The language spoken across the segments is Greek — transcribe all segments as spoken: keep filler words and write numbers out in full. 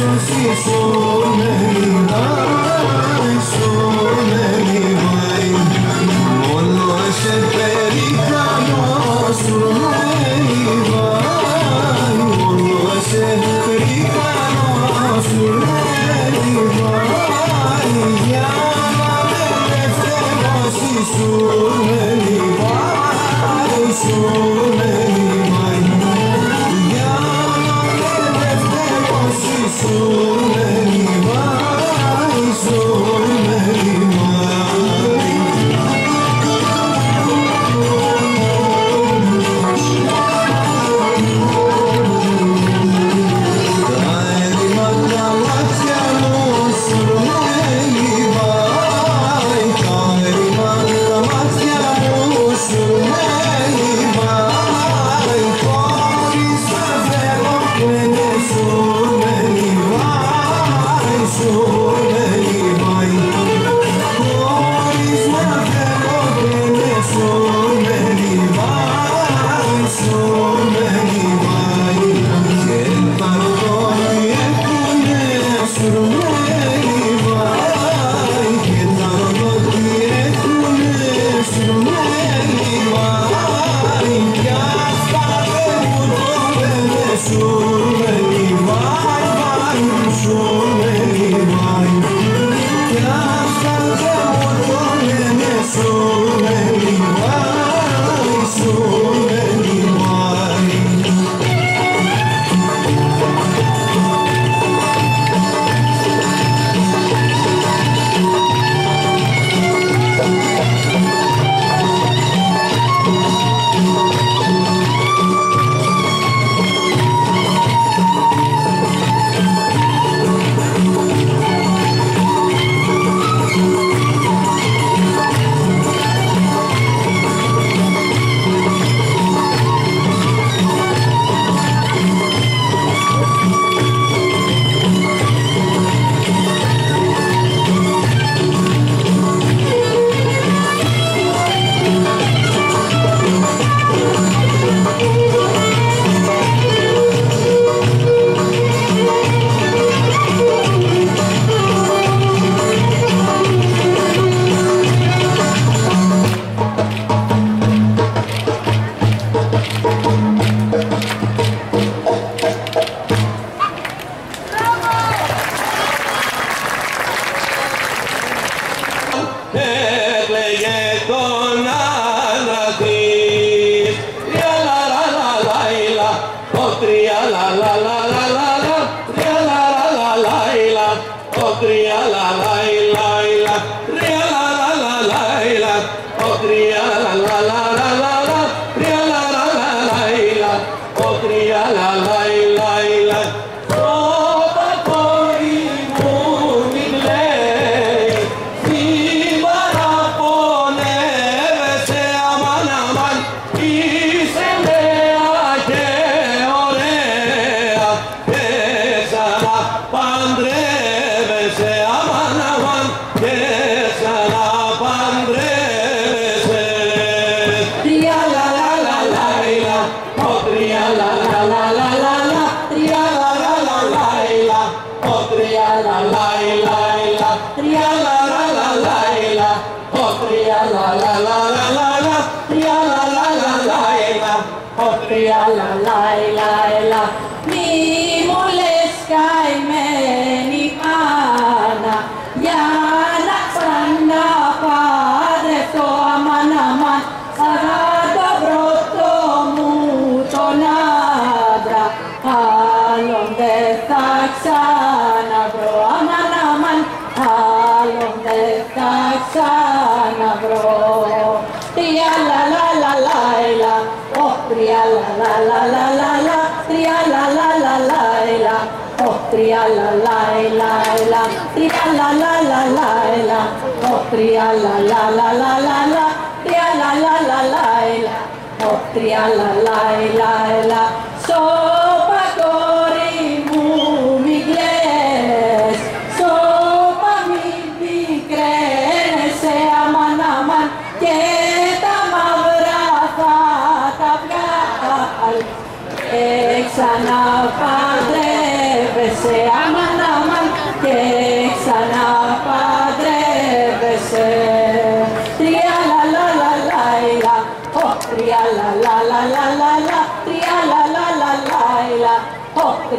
Ξαναπαντρεύεσαι, άμα να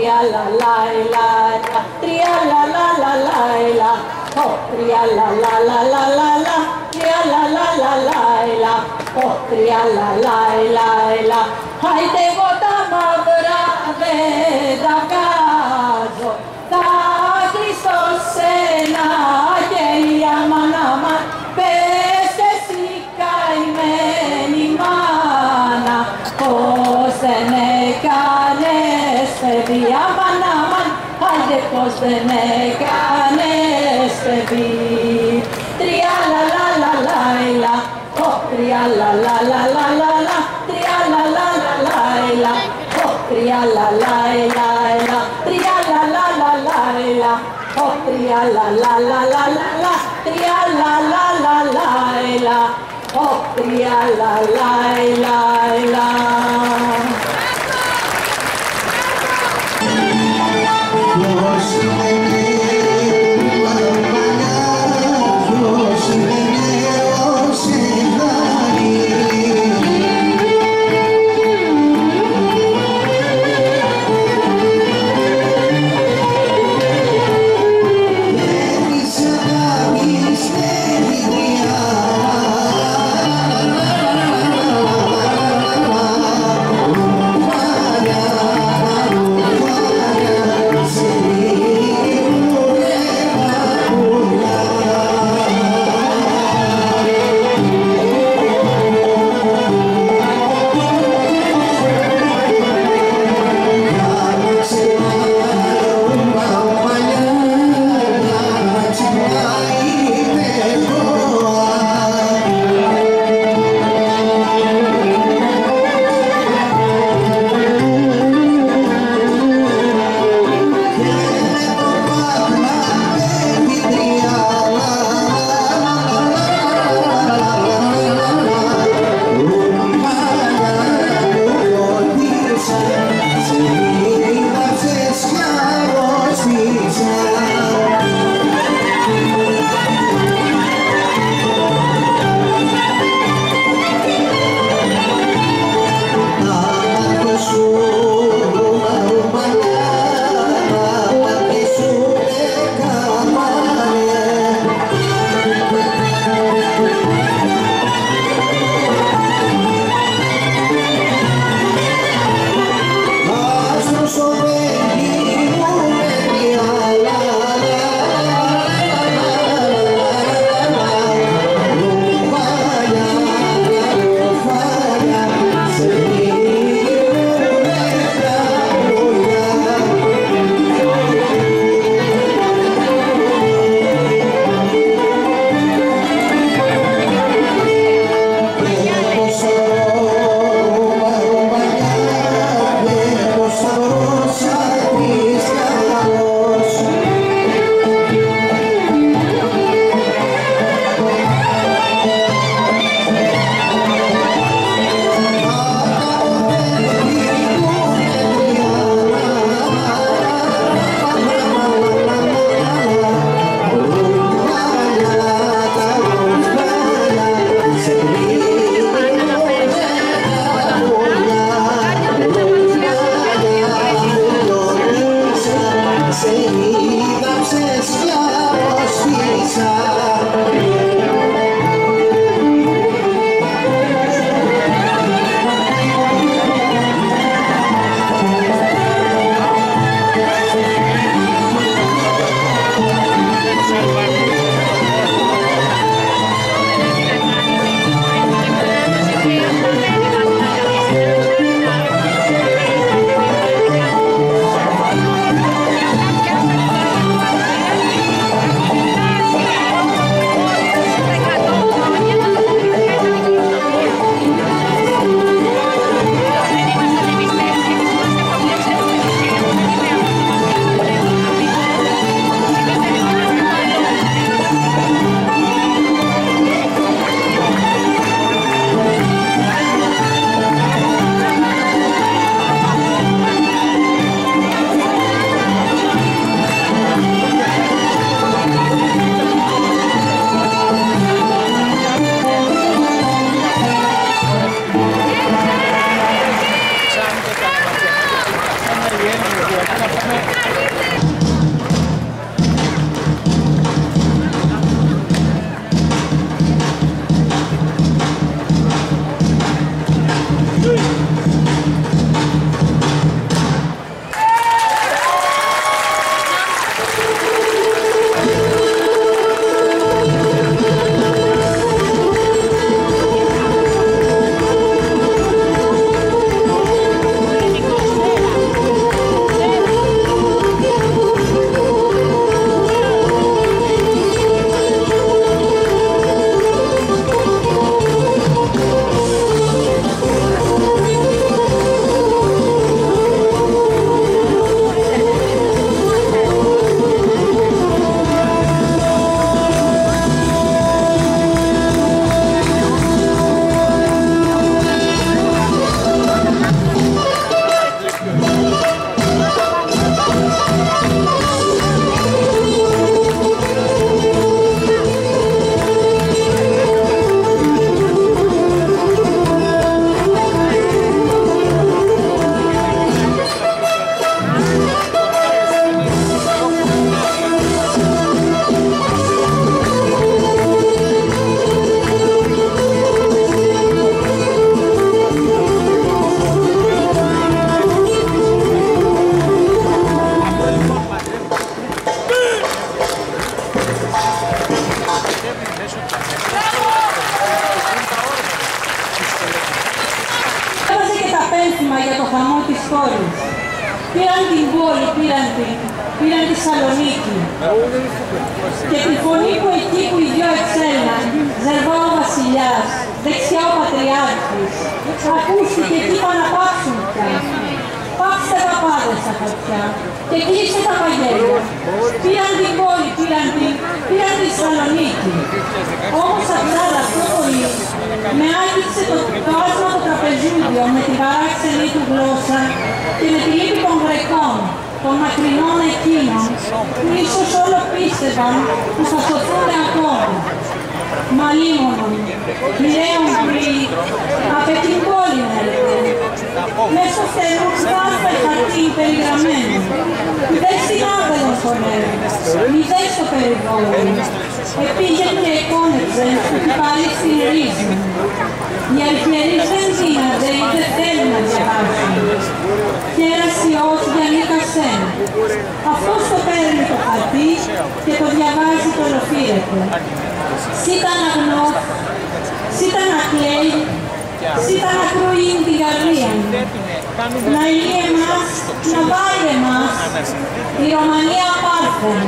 tria la la la la, tria la la la la la, oh tria la la la la la la, tria la la la la la, oh tria la la la la. Haide vota mavra veda caso, ta Christos sena gelia manama, peste si caimeni mana, πως δεν έκανες παιδί, αμάν αμάν, άντε πως δεν έκανες παιδί. Τρία λα λα λα λα λα, ω τρία λα λα λα λα λα λα, τρία λα λα λα λα λα, ω τρία λα λα λα λα, τρία λα λα λα λα λα, ω τρία λα λα λα λα λα, τρία λα λα λα λα λα. Oh, tria la la la la. πόλης. Πήραν την πόλη, πήραν την, πήραν τη Σαλονίκη. Και τη φωνή που εκεί που οι δυο εξέλαν, Ζερβά ο βασιλιάς, δεξιά ο πατριάρχης, ακούστηκε εκεί να πάψουν πια. Πάψτε παπάδες στα χαρτιά και κλείστε τα παγέλια. Πήραν την πόλη, πήραν την, πήραν τη Σαλονίκη. Όμως αψάλα αυτό πολύ με άγγιξε το άσμα το τραπεζούδιο με τη παράξενη του γλώσσα και με τη λύπη των Γρεκών, των μακρινών εκείνων, που ίσως όλο πίστευαν που θα σωθούν ακόμα. Μα λίμωνον, μοιραίων πουλί, απ' την πόλη έρχεται. Μες στο στενού σπάστα χαρτί περιγραμμένο. Μηδέν στην άδελον φωνεύει, μηδέν στο περιβόλι. Επήγαινε και εκόνεψε ότι πάλι στην ρίζη. Οι αρχιερείς δεν δίνανται ή δεν θέλουν να διαβάσουν. Χέρας Υιός διανύκασεν. Αυτός το παίρνει το χαρτί και το διαβάζει το ολοφύρετο. Σίτα να γνώ, σίτα να κλαίει, σίτα να κρούει την καρδία. Να ηλεί εμάς, να βάλει εμάς, η Ρωμανία πάρθεν.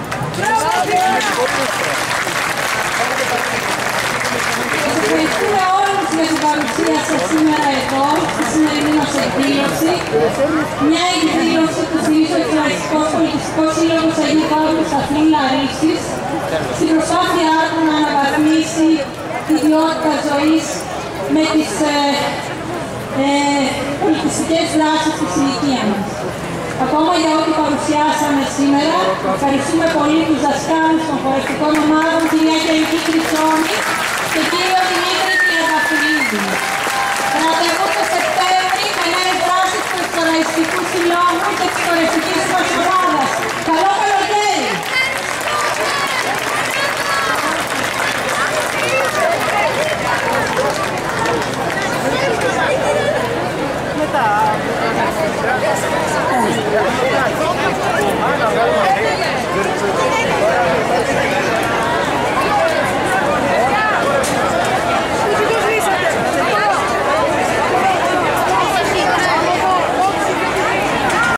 Σας ευχαριστούμε όλους για την παρουσία σας σήμερα εδώ, στη σημερινή μας εκδήλωση. Μια εκδήλωση που στηρίζει ο Εκκλησιαστικός Πολιτιστικός Σύλλογος Αγίου Παύλου Σταθμού Λαρίσσης, στην προσπάθειά του να αναβαθμίσει την ποιότητα ζωής με τις ε, ε, πολιτιστικές δράσεις της ηλικίας μας. Ακόμα για ό,τι παρουσιάσαμε σήμερα, ευχαριστούμε πολύ τους δασκάλους των χορευτικών ομάδων, κυρία Αγγελική Χρυσόνη και κύριο Δημήτρη Τριανταφυλλίδη. Ραντεβού το Σεπτέμβρη με νέες δράσεις του Εξοραϊστικού Συλλόγου και της χορευτικής μας ομάδας. Καλό καλοκαίρι!